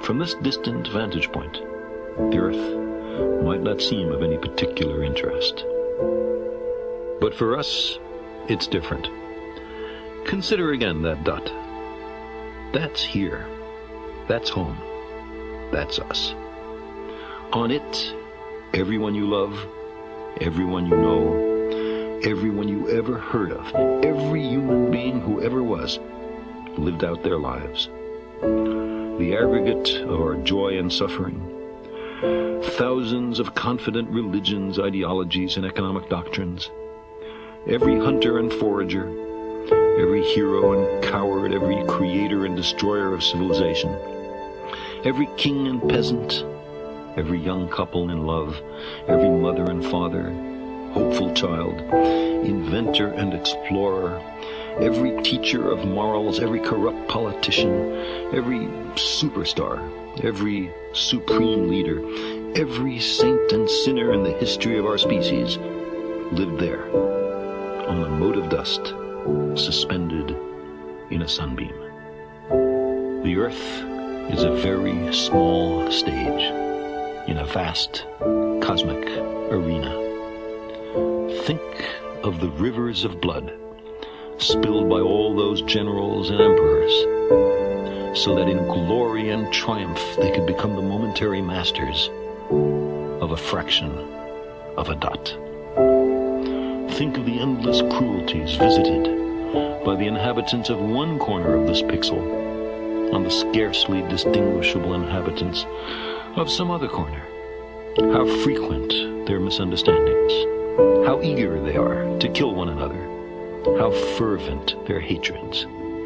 From this distant vantage point, the Earth might not seem of any particular interest. But for us, it's different. Consider again that dot. That's here. That's home. That's us. On it, everyone you love, everyone you know, everyone you ever heard of, every human being who ever was, lived out their lives. The aggregate of our joy and suffering, thousands of confident religions, ideologies, and economic doctrines, every hunter and forager, every hero and coward, every creator and destroyer of civilization, every king and peasant, every young couple in love, every mother and father, hopeful child, inventor and explorer, every teacher of morals, every corrupt politician, every superstar, every supreme leader, every saint and sinner in the history of our species lived there, on a mote of dust, suspended in a sunbeam. The Earth is a very small stage in a vast cosmic arena. Think of the rivers of blood spilled by all those generals and emperors, so that in glory and triumph they could become the momentary masters of a fraction of a dot. Think of the endless cruelties visited by the inhabitants of one corner of this pixel on the scarcely distinguishable inhabitants of some other corner. How frequent their misunderstandings, how eager they are to kill one another, how fervent their hatreds.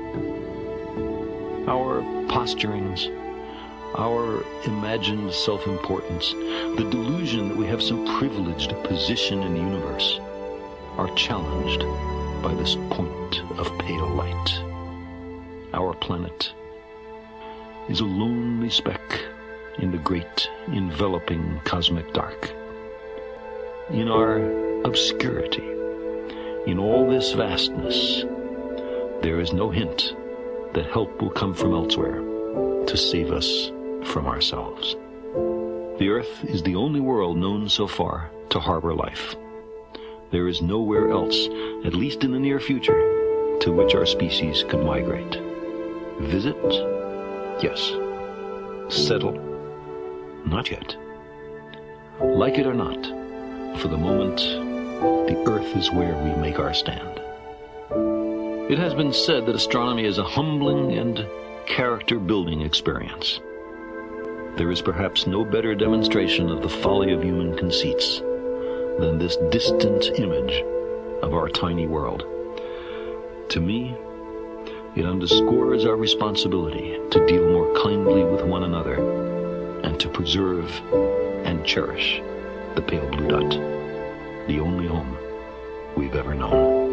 Our posturings, our imagined self-importance, the delusion that we have some privileged position in the universe, are challenged by this point of pale light. Our planet is a lonely speck in the great enveloping cosmic dark. In our obscurity, in all this vastness, there is no hint that help will come from elsewhere to save us from ourselves. The Earth is the only world known so far to harbor life. There is nowhere else, at least in the near future, to which our species could migrate. Visit? Yes. Settle? Not yet. Like it or not, for the moment, the Earth is where we make our stand. It has been said that astronomy is a humbling and character-building experience. There is perhaps no better demonstration of the folly of human conceits than this distant image of our tiny world. To me, it underscores our responsibility to deal more kindly with one another and to preserve and cherish the pale blue dot, the only home we've ever known.